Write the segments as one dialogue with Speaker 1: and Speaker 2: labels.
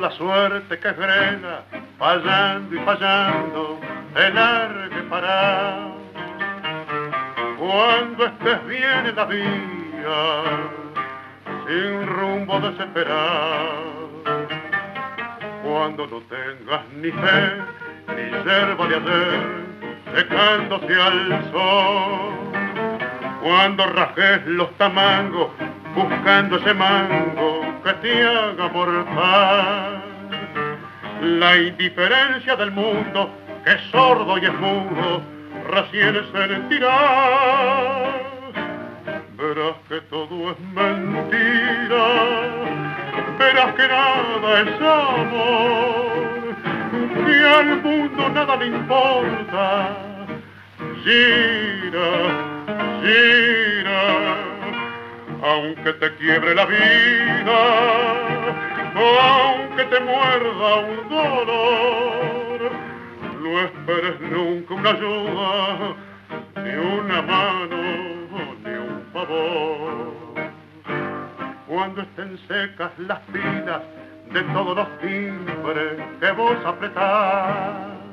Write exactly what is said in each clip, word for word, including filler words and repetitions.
Speaker 1: la suerte que frena, fallando y fallando, te largue para. Cuando estés bien en la vía, sin rumbo desesperado, cuando no tengas ni fe, ni yerba de ayer, secándose al sol, cuando rajes los tamangos, buscando ese mango que te haga mortal. La indiferencia del mundo, que es sordo y es mudo, recién sentirá. Verás que todo es mentira, verás que nada es amor, que al mundo nada le importa. Gira, gira, aunque te quiebre la vida, aunque te muerda un dolor, no esperes nunca una ayuda, ni una mano, ni un favor. Cuando estén secas las pilas de todos los timbres que vos apretás,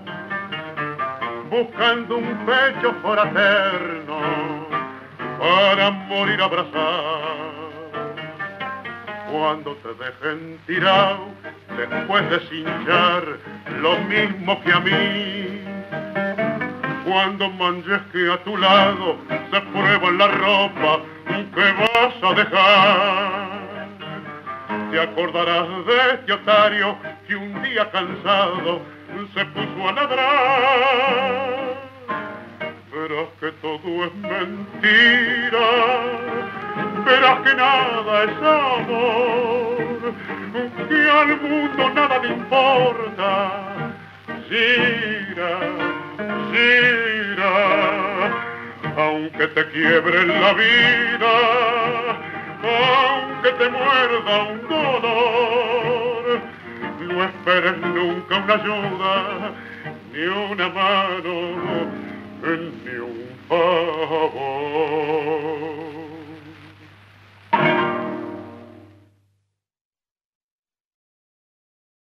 Speaker 1: buscando un pecho fraterno para morir abrazado. Cuando te dejen tirado después de cinchar lo mismo que a mí, cuando manches que a tu lado se prueba la ropa que vas a dejar, te acordarás de este otario que un día cansado se puso a ladrar. Verás que todo es mentira, verás que nada es amor, que al mundo nada le importa. Gira, gira, aunque te quiebre la vida, aunque te muerda un dolor, no esperes nunca una ayuda, ni una mano, ni un favor.